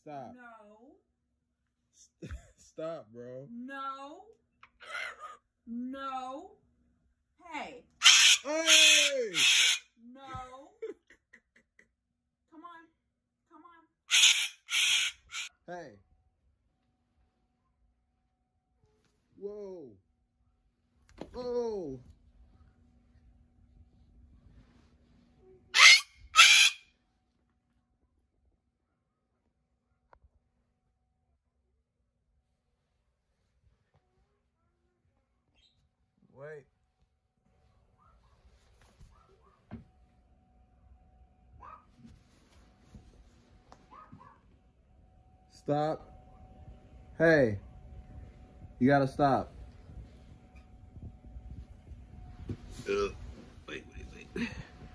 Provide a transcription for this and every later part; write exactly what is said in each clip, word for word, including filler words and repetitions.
Stop. No. Stop, bro. No. No. Hey. Hey! No. Come on. Come on. Hey. Whoa. Whoa. Wait. Stop. Hey. You gotta stop. Uh, wait, wait, wait.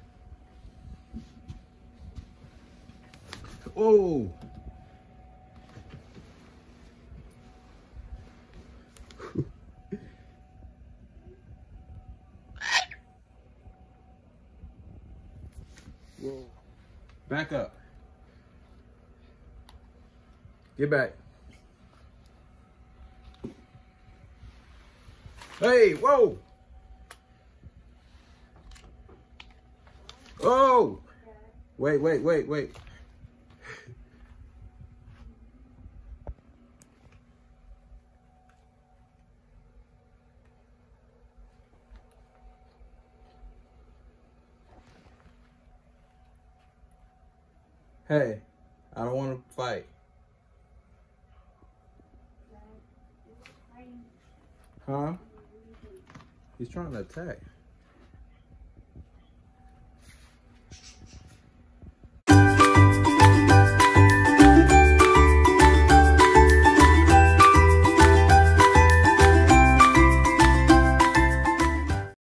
Oh. Whoa. Back up. Get back. Hey, whoa. Oh. Wait, wait, wait, wait. Hey, I don't want to fight. Huh? He's trying to attack.